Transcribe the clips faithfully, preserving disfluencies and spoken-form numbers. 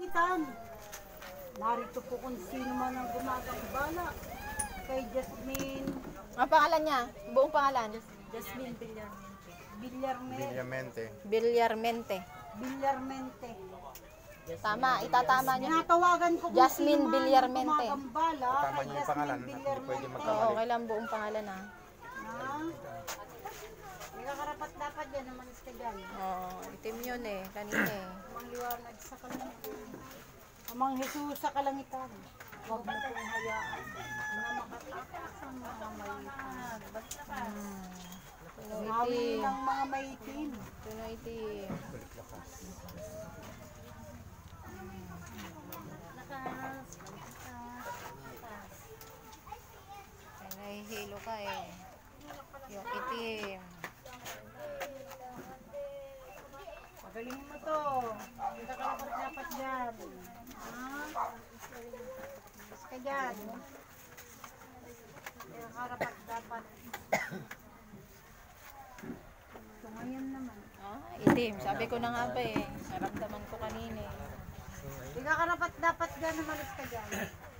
kalangitan. Narito po kung sino man ang gumagambala. Kay Jasmine. Ang pangalan niya? Buong pangalan? Jasmine Villarmente. Villarmente. Villamente. Villarmente. Villarmente. Tama, itatama niyo. Tinatawagan ko kung Jasmine sino man ang Villarmente. gumagambala. Tama Kay niyo yung pangalan. Jasmine Hindi pwede Villarmente. magkamali. Oo, kailan buong pangalan ah. Ha? May kakarapat dapat yan naman ka dyan. Oo, itim yun eh, kanina eh. Amang liwanag sa kalangitan. Amang Jesus sa kalangitan. Huwag mo pong hayaan na makatakas ang mga maitim. Hmm. Tuno Nawi itim. ng mga maitim. Tuno itim. Ay, nahihilo ka eh. Yung itim. Pagaling mo to. Hindi ka karapat dapat dyan. Ha? Mas ka dyan. Hindi ka karapat dapat. Ito ngayon naman. Ah, itim. Sabi ko na nga ba eh. Naramdaman ko kanina eh. Hindi ka karapat dapat dyan. Umalis ka dyan.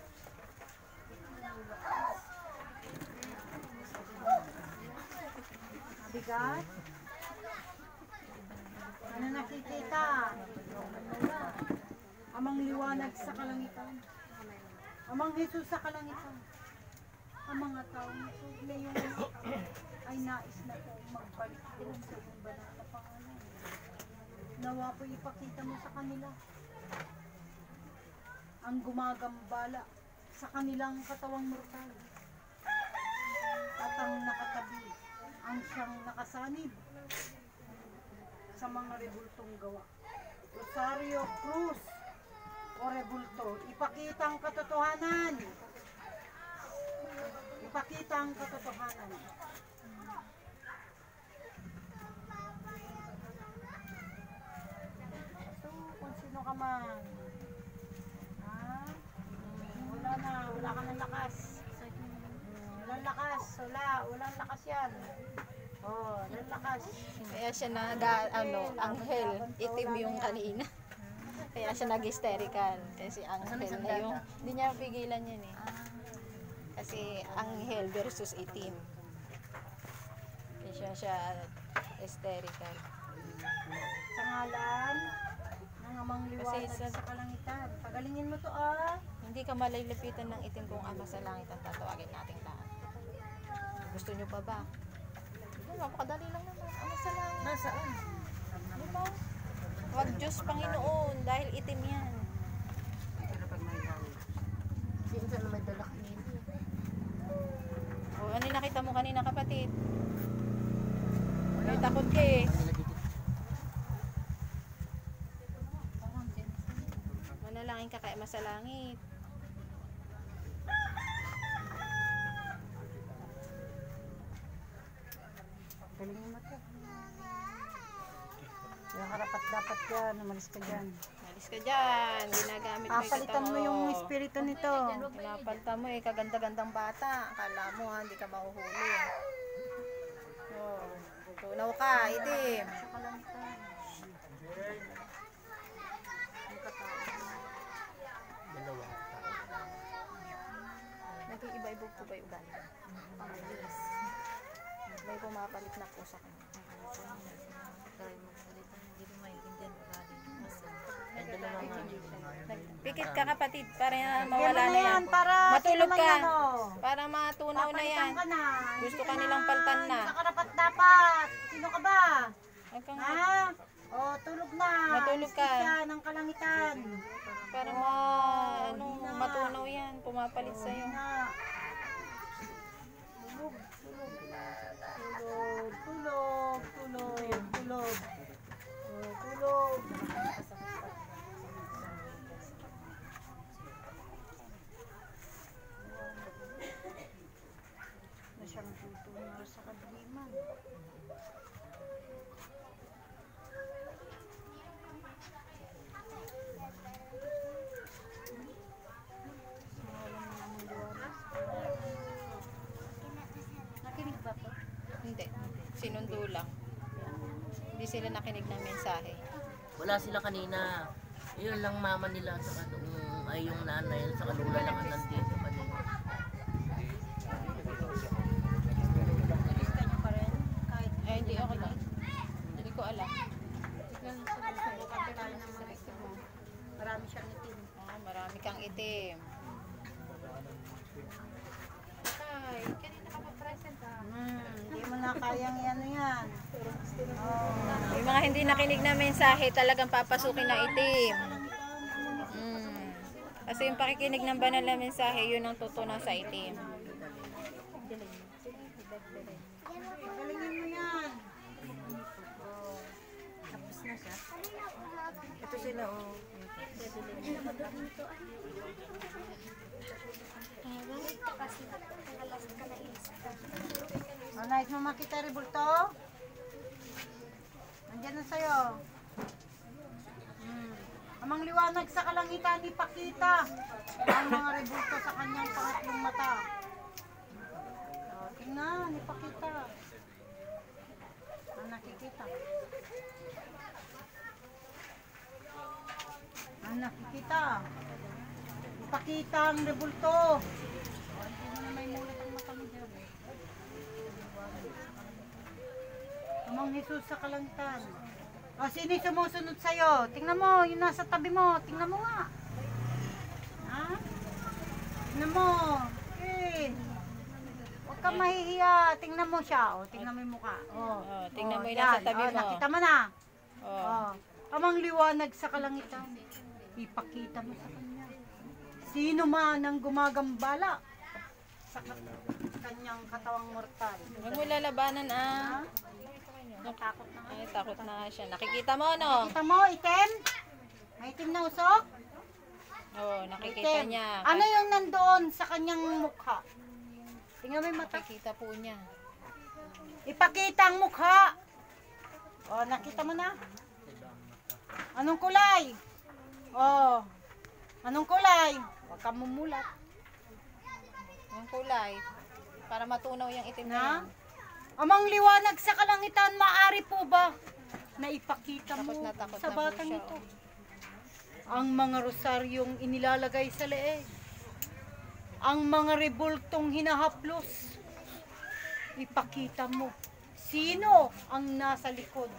Mabigat? Ano nakikita? Amang liwanag sa kalangitan. Amang Jesus sa kalangitan. Ang mga taong ito ngayon ay nais na po magbalik din sa iyong banal na pangalan. Nawa po ipakita mo sa kanila ang gumagambala sa kanilang katawang mortal. At ang nakatabi ang siyang nakasanib sa mga rebultong gawa. Rosario, Cruz, o rebulto. Ipakita ang katotohanan. Ipakita ang katotohanan. So, kung sino ka man. Ha? Wala na. Wala ka ng lakas. Walang lakas. Wala. Walang lakas yan. Oh, walang lakas. Kaya siya naga, ano, anghel. Itim yung kanina. Kaya siya nag-hysterical. Kasi anghel na yung, hindi niya pigilan yun eh. Kasi anghel versus itim. Kaya siya siya hysterical. Sa ngalan ng amang liwanag Kasi sa- sa kalangitan. Pagalingin mo to ah. Hindi ka malilipitan ng itim kung ama sa langit ang tatawagin nating lahat. Gusto nyo pa ba? Ay, napakadali lang naman. Ama sa langit. Nasaan? Di ba? Huwag Diyos Panginoon dahil itim yan. Kapag may dali. Sino na may dala kanina? O, ano yung nakita mo kanina kapatid? May takot ka eh. Manalangin ka kay ama sa langit. Pagalingin mo to. Yung karapat dapat yan. Umalis ka dyan. Alis ka dyan. Ginagamit mo yung Papalitan mo katao. yung espiritu nito. Pinapalitan mo eh. Kaganda-gandang bata. Akala mo ha, hindi ka mahuhuli. Oh, tunaw ka, itim. Sa kalangitan. Yung katao. Nag-iiba-iba po ba yung ugali? May pumapalit na po sa kanya. Dahil magsalita, hindi ko maintindihan ugali. Ay, dalawa nga. Pikit ka kapatid para Bigyan mawala mo na yan. Para Matulog sino man ka. yan, oh. Para matunaw na yan. Papalitan ka na. Gusto Hindi ka ka nilang na- paltan na. Hindi ka karapat dapat. Sino ka ba? Huwag kang Ha? Oh, tulog na. Matulog ka. Alis ka ng kalangitan. para ma ano, matunaw yan. Pumapalit sa'yo. Na. Tulog, tulog. Tulog, tulog, tulog, tulog. Oh, tulog. Na siyang tutunar sa kadiliman. Nakinig ba to? Hindi. Sinundo lang. Hindi sila nakinig ng mensahe. Wala sila kanina. Yun lang mama nila sa doon ay yung nanay sa lula lang ang nandito kanina. Gusto niyo pa rin? Kahit Eh, hindi ako lang. Hindi ko alam. subukan tayo ng mga itim mo. Marami siyang itim. Ah, marami kang itim. Ay, kanina ka mag-present ah. Hmm, hindi mo na kayang yan yan. Oh. Yung mga hindi nakinig na mensahe, talagang papasukin na itim. Mm. Kasi yung pakikinig ng banal na mensahe, yun ang tutunaw sa itim. Galingin mo yan. Tapos na siya. Ito sila oh. Oh, nice mo makita rebulto. Nandiyan na sa'yo. Hmm. Amang liwanag sa kalangitan, ipakita ang mga rebulto sa kanyang pangatlong mata. Oh, tingnan, ipakita. Ang nakikita. Ang nakikita. Ipakita ang rebulto. Oh, hindi mo na may mulat ang mata mo dyan. Amang Jesus sa kalangitan. O, sino yung sumusunod sa'yo? Tingnan mo, yung nasa tabi mo. Tingnan mo nga. Ha? Tingnan mo. Eh. Huwag kang mahihiya. Tingnan mo siya. O, tingnan mo yung mukha. O, Oh, tingnan o, mo yung nasa yan. tabi O, mo. nakita mo na. Oh. O, amang liwanag sa kalangitan. Ipakita mo sa kanya. Sino man ang gumagambala sa kat- kanyang katawang mortal. Huwag mo lalabanan ah. Ha? Natakot na nga. Ay, takot na nga siya. Nakikita mo, no? Kita mo, itim? May itim na usok? Oo, nakikita Itim. niya. Ano yung nandoon sa kanyang mukha? Tingnan mo yung mata. Nakikita po niya. Ipakita ang mukha. O, nakita mo na? Anong kulay? O, anong kulay? Huwag kang mumulat. Yung kulay. Para matunaw yung itim na Na? yan. Amang liwanag sa kalangitan, maaari po ba na ipakita mo Takot na takot sa na po batang siya, ito oh. ang mga rosaryong inilalagay sa leeg, ang mga rebultong hinahaplos? Ipakita mo sino ang nasa likod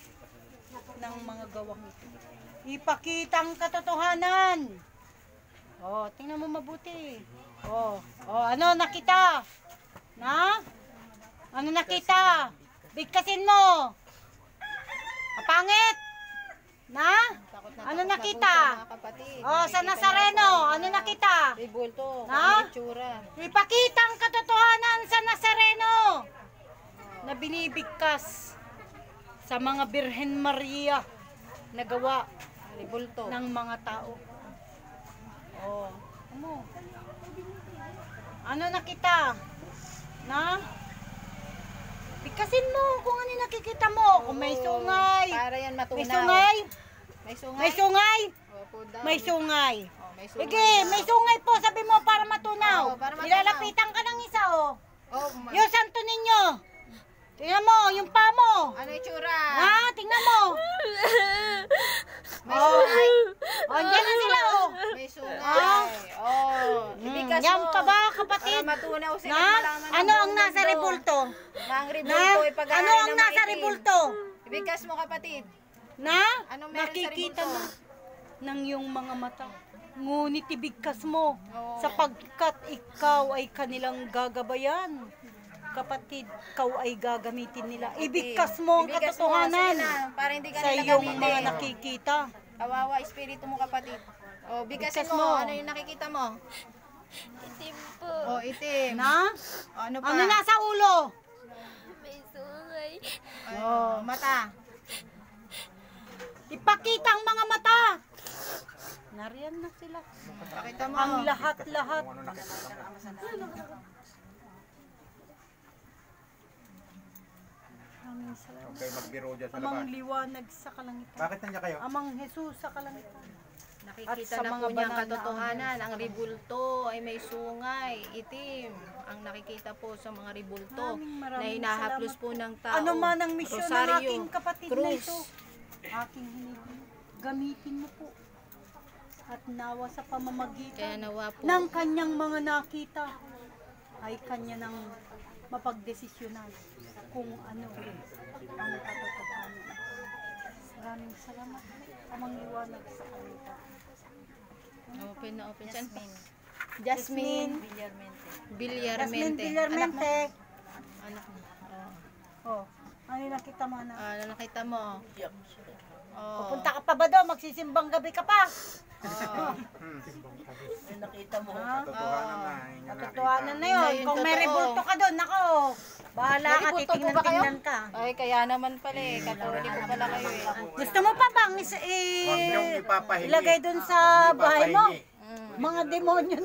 ng mga gawang ito. Ipakita ang katotohanan. Oh, tingnan mo mabuti. Oh, oh, ano nakita? Na? Ano nakita? Bigkasin mo. Kapangit. Na? Takot na Ano takot nakita? Na po siya, mga kapatid. Oh, sa Nakikita Nazareno, niya po ano yung nakita? Ribulto, Na? ang itsura. Ipakita ang katotohanan sa Nazareno na binibigkas sa mga Birhen Maria na gawa Ribulto. ng mga tao. Oh, ano? Ano nakita? Na? Bigkasin mo kung ano yung nakikita mo. Kung may sungay. Para yan matunaw. May sungay. May sungay. May sungay. Opo daw. May sungay. Oh, may sungay. Sige, may sungay po. Sabi mo para matunaw. Oo, para matunaw. Ilalapitan ka ng isa, oh. Oh, ma- Yung santo ninyo. Tingnan mo, yung pa mo. ano itsura? Ha? Tingnan mo. May Oh. sungay. Oh, dyan na sila, oh. May sungay. Ah. Oh, Mm, ibigas yan mo. pa ba, Para kapatid? matunaw sila. Na? malaman ng Ano ang buong nasa mundo. rebulto? Na ang Na? rebulto ay pag-aari Ano ang ng nasa maitim. rebulto? Ibigas mo kapatid. Na? Anong meron sa Nakikita rebulto? mo ng iyong mga mata. Ngunit ibigkas mo Oo. sapagkat ikaw ay kanilang gagabayan. Kapatid, ikaw ay gagamitin nila. Ibigkas mo ang Ibigas mo katotohanan sila para hindi ka sa nila iyong gamitin. mga nakikita. Kawawa espiritu mo kapatid. Oh, bigasin Bigkas mo. mo. Ano yung nakikita mo? Itim po. Oh, itim. Na? Oh, ano pa? Ano nasa ulo? May sungay. Oh, mata. Ipakita ang mga mata. Nariyan na sila. Pakita mo. Ang lahat-lahat. Okay, magbiro dyan sa Amang labas. liwanag sa kalangitan. Bakit nandiyan kayo? Amang Jesus sa kalangitan. Nakikita At sa na mga po niya ang banal na katotohanan. Ang ribulto ay may sungay, itim. Ang nakikita po sa mga ribulto Maraming na maraming hinahaplos salamat po ng tao. Ano man ang misyon ng Rosaryo, aking kapatid na krus. ito, aking hinihintay. Gamitin mo po At nawa sa Kaya pamamagitan nawa po. ng kanyang mga nakita ay kanya nang mapagdesisyonan kung ano ang katotohanan. Maraming salamat. Amang liwanag sa kanila. Open na open. Saan pa? Jasmine. Jasmine Villarmente. Jasmine Villarmente. Villarmente. Anak mo. Oh, ano yung nakita mo na? Ah, ano nakita mo? Oh. Pupunta ka pa ba doon? Magsisimbang gabi ka pa. Oh. Ay, nakita mo. Ha? Katotohanan na. yun yung Katotohanan na nakita. yun. Yun, Kung may totoo. rebulto ka doon, nako. Bahala ka, May rebulto po ba kayo? titingnan-tingnan ka. Ay, kaya naman pala eh. Katoliko pala kayo eh. Gusto mo pa bang is- Huwag niyong i- ipapahingi. ilagay doon sa Huwag niyong bahay mo? ipapahingi. Mm. Mga demonyo